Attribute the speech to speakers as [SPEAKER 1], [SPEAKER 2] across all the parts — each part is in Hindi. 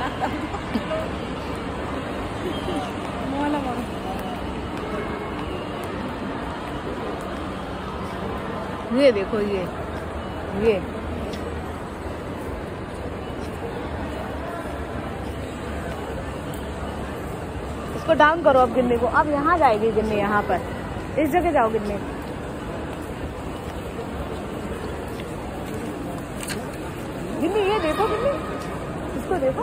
[SPEAKER 1] ये देखो ये इसको डाउन करो अब गिनने को। अब यहाँ जाएगी गिनने, यहाँ पर इस जगह जाओ गिनने। गिन्नी ये देखो, गिन्नी इसको देखो।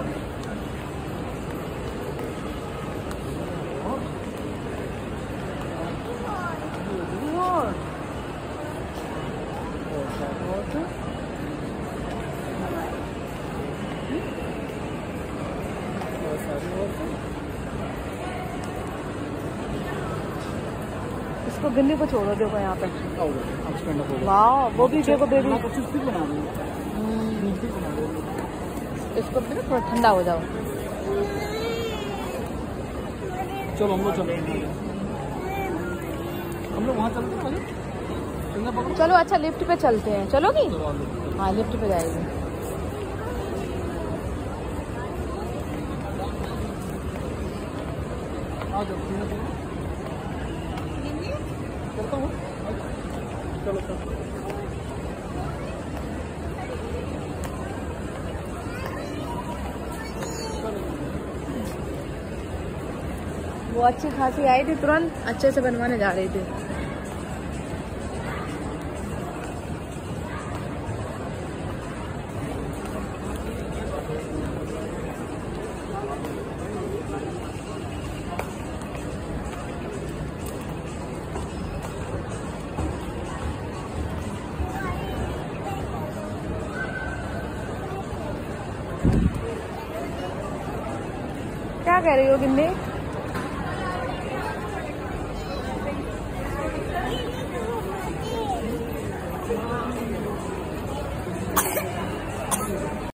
[SPEAKER 1] इसको गिन्नी को छोड़ो, देखो यहाँ पे। वाह, वो भी देखो बेबी। इसको भी थोड़ा ठंडा हो जाओ।
[SPEAKER 2] चलो हम लोग वहाँ चलते हैं।
[SPEAKER 1] चलो अच्छा लिफ्ट पे चलते हैं, चलोगी? हाँ लिफ्ट पे जाएगी।
[SPEAKER 2] चलो
[SPEAKER 1] वो अच्छी खासी आई थी, तुरंत अच्छे से बनवाने जा रही थी। क्या कह रही हो गिन्नी?